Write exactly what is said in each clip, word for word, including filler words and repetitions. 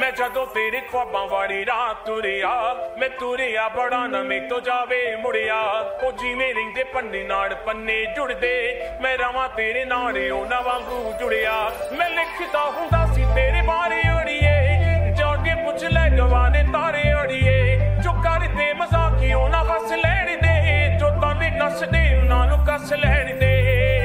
मैं जदों तेरे ख्वाबां वाली रात तुरिया मैं तुरिया बड़ा ना मैं तो जावे मुड़िया ओ जिवें रहिंदे पन्ने नाल पन्ने जुड़दे मैं रवां तेरे नाल उन्हां वांगू जुड़िया मैं लिखदा हुंदा सी तेरे बारे अड़िए जाके पुछ ले गवाने तारे अड़िए जो करदे मजाकियों ना हस लैण दे जो ताने नसदे उन्हां नूं कस लैण दे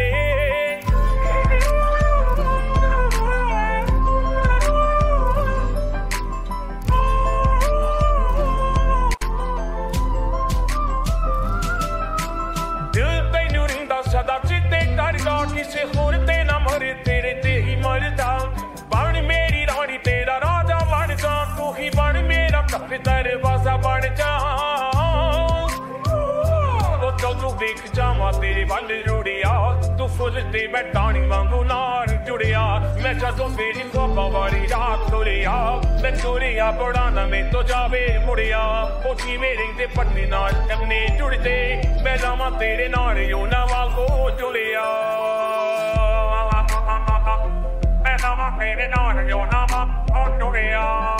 किसे होर ते ना मरे तेरे ते ही मरदा बन मेरी रानी तेरा राजा बन जा तू ही बन मेरा घर दरवाजा बन जा ओ जदों वेख जावां तेरे वल रुड़िया तू फुल ते मैं टाणी वांगू नाल जुड़िया मैं जदों तेरी ख्वाबां वाली रात तुरिया मैं तुरिया बड़ा ना मैं तो जावे मुड़िया ओ जिवें रहिंदे पन्ने नाल पन्ने जुड़दे मैं रवां तेरे नाल उन्हां वांगू जुड़िया Baby, no, you're not on to me.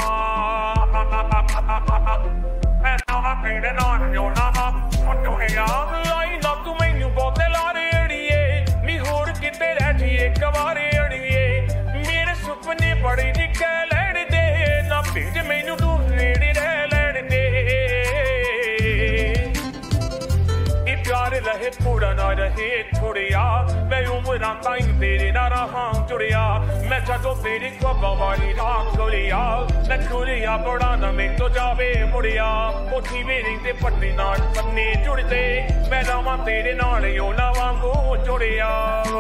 And now I'm feeling on, you're not on to me. Line up to me, you bought the lottery. Me hold it there at the Cavari. Mere superne body, the calendar. Now, Peter may you do really प्यार रहे पूरा ना रहे थोड़िया मैं उम्र ताईं तेरे ना रहा जुड़िया मैं जदों तेरी ख्वाबां वाली रात तुरिया मैं तुरिया बड़ा ना मैं तो जावे मुड़िया ओ जिवें रहिंदे पन्ने नाल पन्ने जुड़दे मैं रवां तेरे नाल उन्हां वांगू जुड़िया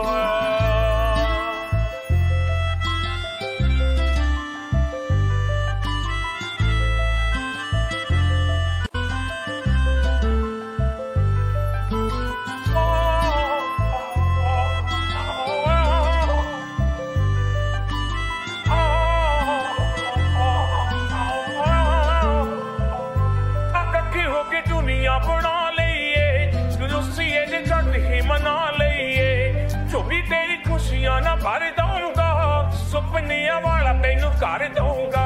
बना लईए रुसिए जे चढ़ ही मना लईए चोरी तेरी खुशियां ना भर दूंगा सुपनिया वाला तेनू कर दूंगा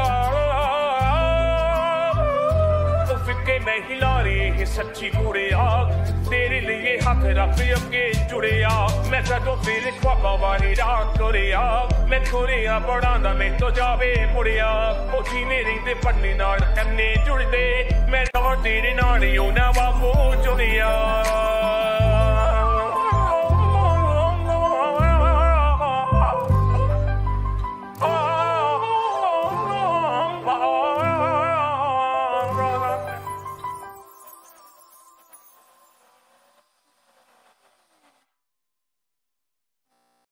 फिक्के मैं हिला रही सच्ची कुड़िया तेरे लिए हाथ रख अगे जुड़िया मैं जदों तेरे ख्वाबां वाली रात तुरिया मैं तुरिया बड़ा ना मैं तो जावे मुड़िया ओ जिवें रहिंदे पन्ने नाल पन्ने जुड़दे मैं रवां तेरे नाल उन्हां